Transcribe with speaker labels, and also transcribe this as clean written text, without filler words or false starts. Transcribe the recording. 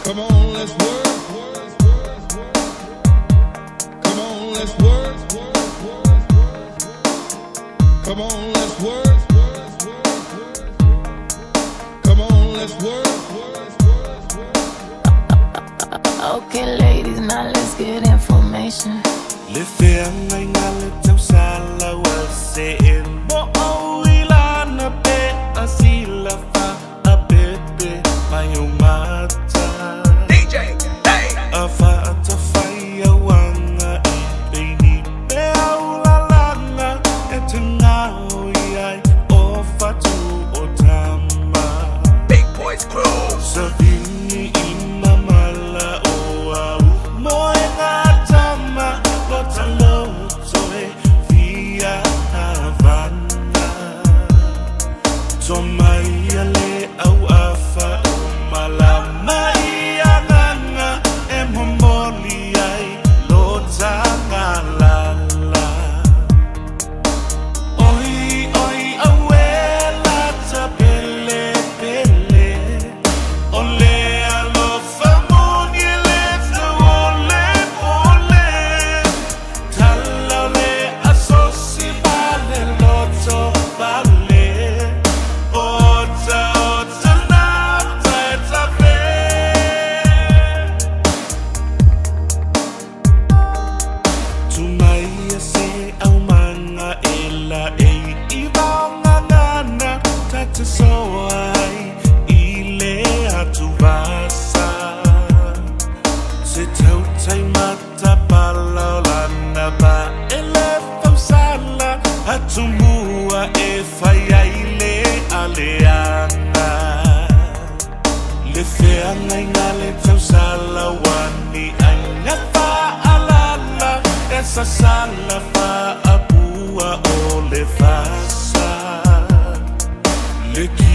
Speaker 1: Come on, let's work. Come on, let's work. Come on, let's work. Come on, let's work.
Speaker 2: Okay, ladies, now let's get information.
Speaker 3: Le Feagaiga le Tausala was saying, "Bo oila na be asila fa a bebe mayumata." DJ, hey, afa ata fire wanga ibeni be aula langa etina oyai ofa tu otama. Big boys crew. Savini imamala oau moenga tama. SAMOA e Feagaiga aleanga. Le Feagaiga le Tausala wani anya fa alala. Esa sala fa apua o le fasa. Le